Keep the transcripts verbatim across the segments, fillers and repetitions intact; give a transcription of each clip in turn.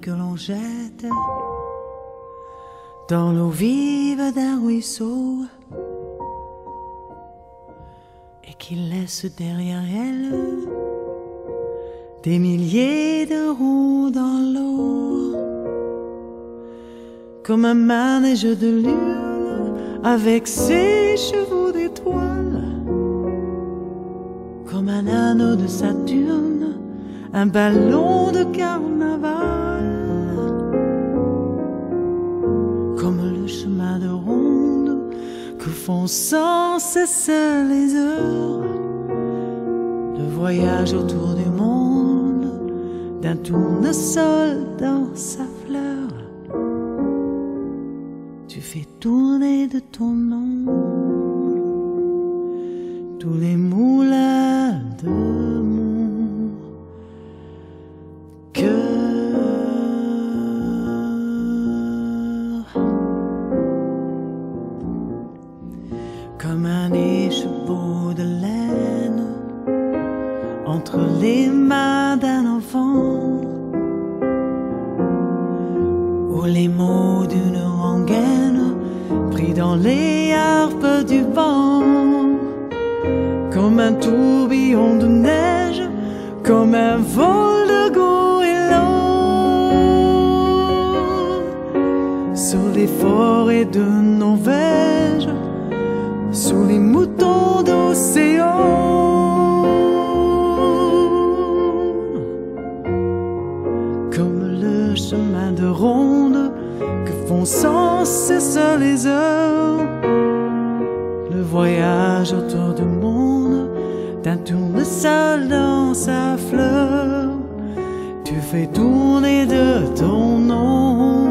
que l'on jette dans l'eau vive d'un ruisseau et qui laisse derrière elle des milliers de ronds dans l'eau, comme un manège de lune avec ses chevaux d'étoiles, comme un anneau de Saturne, un ballon de carnaval, comme le chemin de ronde que font sans cesse les heures, le voyage autour du monde d'un tournesol dans sa fleur. Tu fais tourner de ton nom tous les moulins de mon cœur, comme un écheveau de laine entre les mains d'un enfant, ou les mots d'une rengaine pris dans les harpes du vent, comme un tourbillon de neige, comme un vol de goéland, sur les forêts de Norvège, sous les moutons d'océan, comme le chemin de ronde que font sans cesse les heures, le voyage autour du monde d'un tournesol dans sa fleur. Tu fais tourner de ton nom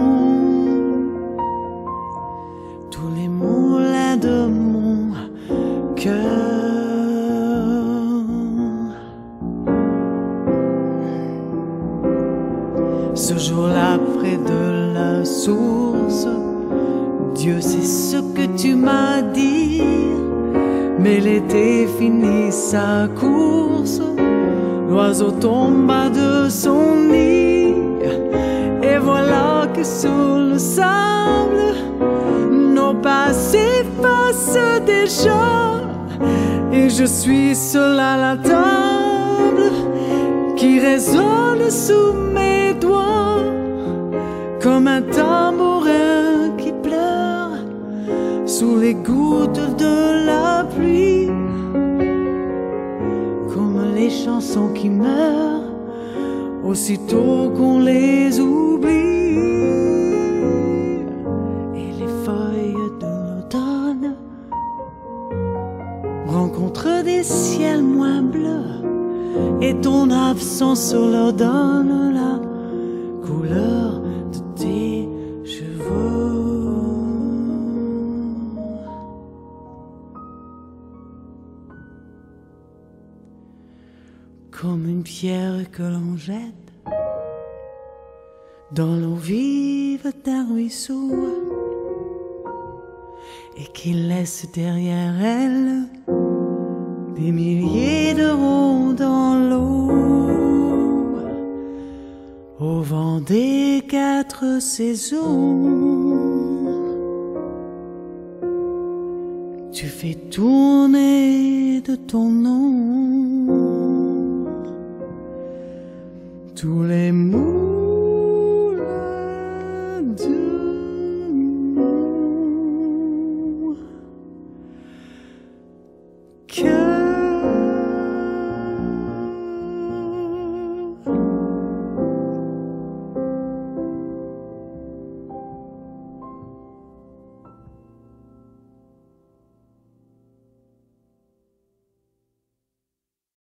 tous les moulins de mon cœur. Ce jour-là, près de la source, Dieu sait ce que tu m'as dit, mais l'été finit sa course, l'oiseau tomba de son nid, et voilà que sur le sable, nos pas s'effacent déjà, et je suis seul à la table qui résonne sous mes doigts, comme un tambourin qui pleure sous les gouttes de la pluie, comme les chansons qui meurent aussitôt qu'on les oublie, et les feuilles de l'automne rencontrent des ciels moins bleus, et ton absence leur donne la couleur de tes cheveux. Comme une pierre que l'on jette dans l'eau vive d'un ruisseau et qui laisse derrière elle des milliers de ronds dans l'eau, au vent des quatre saisons. Tu fais tourner de ton nom tous les mots